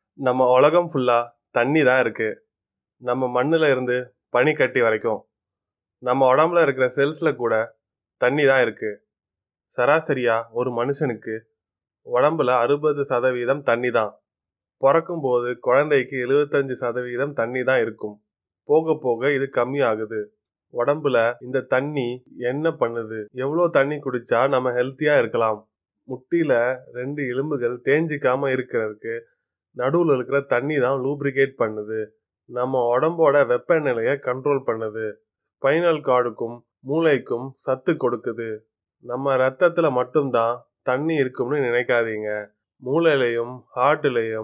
நம்ம உலகம் ஃபுல்லா தண்ணி தான் இருக்கு. நம்ம மண்ணுல இருந்து பனிக்கட்டி வரைக்கும். நம்ம உடம்புல இருக்கிற செல்ஸ்ல கூட தண்ணி தான் இருக்கு. சராசரியா ஒரு மனுஷனுக்கு உடம்புல 60% தண்ணி தான். பிறக்கும் போது குழந்தைக்கு 75% தண்ணி தான் இருக்கும். போக போக இது கம்மி ஆகுது. உடம்புல இந்த தண்ணி என்ன பண்ணுது? எவ்வளோ தண்ணி குடிச்சா நம்ம ஹெல்த்தியா இருக்கலாம்? முட்டியில 2 எலும்புகள் தேஞ்சிக்காம இருக்கிறதுக்கு நடுவுல இருக்கிற தண்ணி தான் லூப்ரிகேட் பண்ணுது. நம்ம உடம்போட வெப்பநிலையை கண்ட்ரோல் பண்ணுது. ஸ்பைனல் கார்டுக்கும் மூளைக்கும் சத்து கொடுக்குது. நம்ம ரத்தத்துல மட்டும்தான் தண்ணி இருக்கும்னு நினைக்காதீங்க. மூளையிலையும் ஹார்ட்லயும்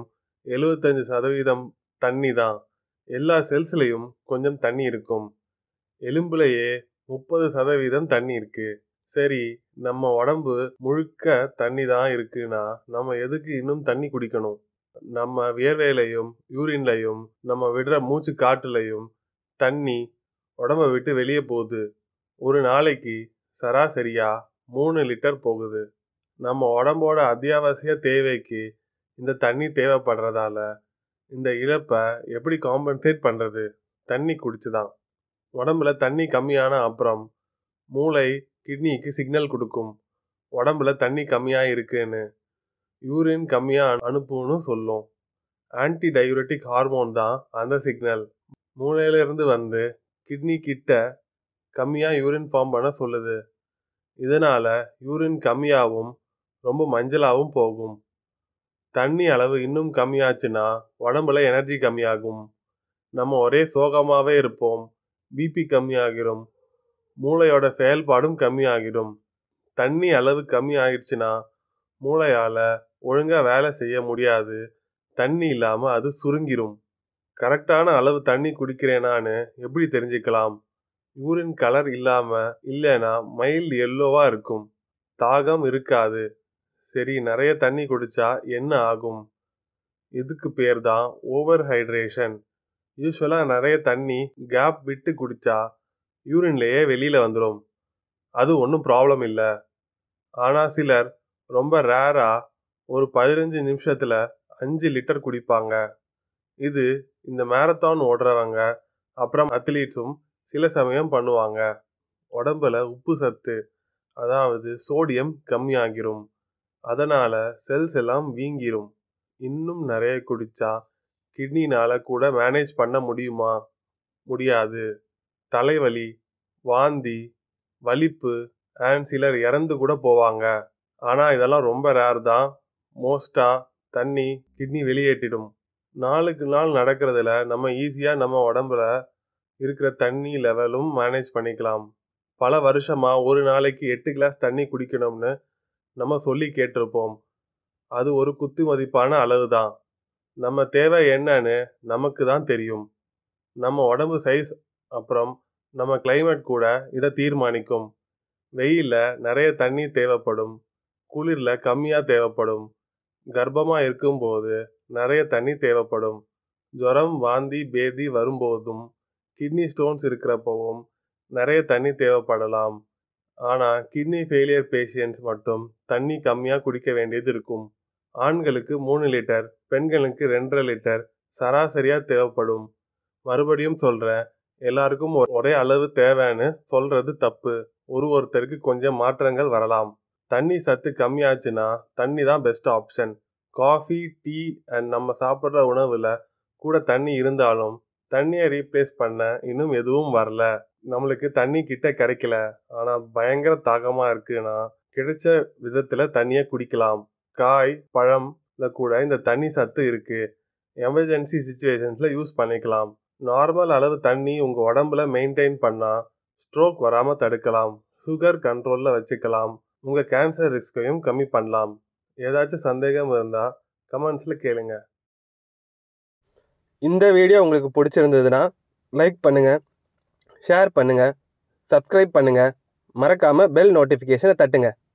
75% தண்ணி தான். எல்லா செல்ஸ்லயும் கொஞ்சம் தண்ணி இருக்கும். எலும்புலயே 30% தண்ணி இருக்கு. சரி, நம்ம உடம்பு முழுக்க தண்ணி தான் இருக்குன்னா நம்ம எதுக்கு இன்னும் தண்ணி குடிக்கணும்? நம்ம வியர்வையிலையும் யூரின்லையும் நம்ம விடுற மூச்சு காற்றுலையும் தண்ணி உடம்ப விட்டு வெளியே போகுது. ஒரு நாளைக்கு சராசரியா 3 லிட்டர் போகுது. நம்ம உடம்போட அத்தியாவசிய தேவைக்கு இந்த தண்ணி தேவைப்படுறதால இந்த இழப்பை எப்படி காம்பன்சேட் பண்றது? தண்ணி குடிச்சுதான். உடம்புல தண்ணி கம்மியான அப்புறம் மூளை கிட்னிக்கு சிக்னல் கொடுக்கும், உடம்புல தண்ணி கம்மியா இருக்குன்னு. யூரின் கம்மியா அனுப்புன்னு சொல்லும். ஆன்டி டயூரெட்டிக் ஹார்மோன் தான் அந்த சிக்னல். மூளையில இருந்து வந்து கிட்னி கிட்ட கம்மியா யூரின் ஃபார்ம் பண்ண சொல்லுது. இதனால யூரின் கம்மியாவும் ரொம்ப மஞ்சளாவும் போகும். தண்ணி அளவு இன்னும் கம்மியாச்சுன்னா உடம்புல எனர்ஜி கம்மியாகும். நம்ம ஒரே சோகமாவே இருப்போம். பிபி கம்மியாகிடும். மூளையோட செயல்பாடும் கம்மியாகிடும். தண்ணி அளவு கம்மி ஆயிடுச்சுன்னா மூளையால ஒழுங்கா வேலை செய்ய முடியாது. தண்ணி இல்லாம அது சுருங்கிரும். கரெக்டான அளவு தண்ணி குடிக்கிறேனான்னு எப்படி தெரிஞ்சுக்கலாம்? யூரின் கலர் இல்லாம இல்லைன்னா மைல்ட் எல்லோவா இருக்கும். தாகம் இருக்காது. சரி, நிறைய தண்ணி குடிச்சா என்ன ஆகும்? இதுக்கு பேர் தான் ஓவர் ஹைட்ரேஷன். யூஸ்வலா நிறைய தண்ணி கேப் விட்டு குடிச்சா யூரின்லயே வெளியில வந்துடும். அது ஒன்றும் ப்ராப்ளம் இல்லை. ஆனா சிலர் ரொம்ப ரேரா ஒரு 15 நிமிஷத்துல 5 லிட்டர் குடிப்பாங்க. இது இந்த மேரத்தான் ஓடுறவங்க அப்புறம் அத்லீட்ஸும் சில சமயம் பண்ணுவாங்க. உடம்புல உப்பு சத்து, அதாவது சோடியம் கம்மியாகிரும். அதனால செல்ஸ் எல்லாம் வீங்கிரும். இன்னும் நிறைய குடிச்சா கிட்னினால கூட மேனேஜ் பண்ண முடியுமா? முடியாது. தலைவலி, வாந்தி, வலிப்பு அண்ட் சிலர் இறந்து கூட போவாங்க. ஆனா இதெல்லாம் ரொம்ப ரேர் தான். மோஸ்டா தண்ணி கிட்னி வெளியேற்றிடும். நாளுக்கு நாள் நடக்கிறதுல நம்ம ஈஸியா நம்ம உடம்புல இருக்கிற தண்ணி லெவலும் மேனேஜ் பண்ணிக்கலாம். பல வருஷமா ஒரு நாளைக்கு 8 கிளாஸ் தண்ணி குடிக்கணும்னு நம்ம சொல்லி கேட்டிருப்போம். அது ஒரு குத்து மதிப்பான அளவு தான். நம்ம தேவை என்னன்னு நமக்கு தான் தெரியும். நம்ம உடம்பு சைஸ் அப்புறம் நம்ம கிளைமேட் கூட இதை தீர்மானிக்கும். வெயில்ல நிறைய தண்ணி தேவைப்படும். குளிர்ல கம்மியா தேவைப்படும். கர்ப்பமா இருக்கும்போது நிறைய தண்ணி தேவைப்படும். ஜுரம், வாந்தி, பேதி வரும்போதும் கிட்னி ஸ்டோன்ஸ் இருக்கிறப்பவும் நிறைய தண்ணி தேவைப்படலாம். ஆனா கிட்னி ஃபெயிலியர் பேஷண்ட்ஸ் மட்டும் தண்ணி கம்மியா குடிக்க வேண்டியது இருக்கும். ஆண்களுக்கு 3 லிட்டர், பெண்களுக்கு 2.5 லிட்டர் சராசரியா தேவைப்படும். மறுபடியும் சொல்றேன், எல்லாருக்கும் ஒரே அளவு தேவைன்னு சொல்றது தப்பு. ஒருத்தருக்கு கொஞ்சம் மாற்றங்கள் வரலாம். தண்ணி சத்து கம்மியாச்சுன்னா தண்ணி தான் best option. Coffee, tea and நம்ம சாப்பிட்ற உணவுல கூட தண்ணி இருந்தாலும் தண்ணியை ரீப்ளேஸ் பண்ண இன்னும் எதுவும் வரல. நம்மளுக்கு தண்ணி கிட்ட கிடைக்கல, ஆனா பயங்கர தாகமா இருக்குன்னா கிடைச்ச விதத்துல தண்ணியை குடிக்கலாம். காய், பழம்ல கூட இந்த தண்ணி சத்து இருக்கு. எமர்ஜென்சி சிச்சுவேஷன்ஸ்ல யூஸ் பண்ணிக்கலாம். நார்மல் அளவு தண்ணி உங்க உடம்புல மெயின்டைன் பண்ணா ஸ்ட்ரோக் வராம தடுக்கலாம். சுகர் கண்ட்ரோல்ல வச்சுக்கலாம். உங்க கேன்சர் ரிஸ்கையும் கம்மி பண்ணலாம். ஏதாச்சும் சந்தேகம் இருந்தா கமெண்ட்ஸ்ல கேளுங்க. இந்த வீடியோ உங்களுக்கு பிடிச்சிருந்ததுன்னா லைக் பண்ணுங்க, ஷேர் பண்ணுங்க, சப்ஸ்கிரைப் பண்ணுங்க, மறக்காம பெல் நோட்டிஃபிகேஷனை தட்டுங்க.